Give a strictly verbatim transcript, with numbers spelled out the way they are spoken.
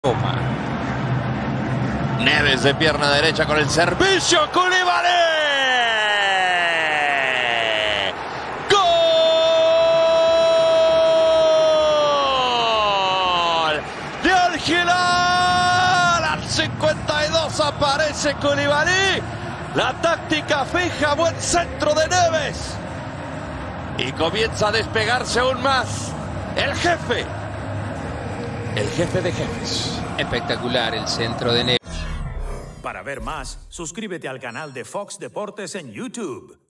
Toma. Neves de pierna derecha con el servicio. Koulibaly. ¡Gol! De Al Hilal. Al cincuenta y dos aparece Koulibaly. La táctica fija. Buen centro de Neves. Y comienza a despegarse aún más. El jefe. El jefe de jefes. Espectacular el centro de Neves. Para ver más, suscríbete al canal de Fox Deportes en YouTube.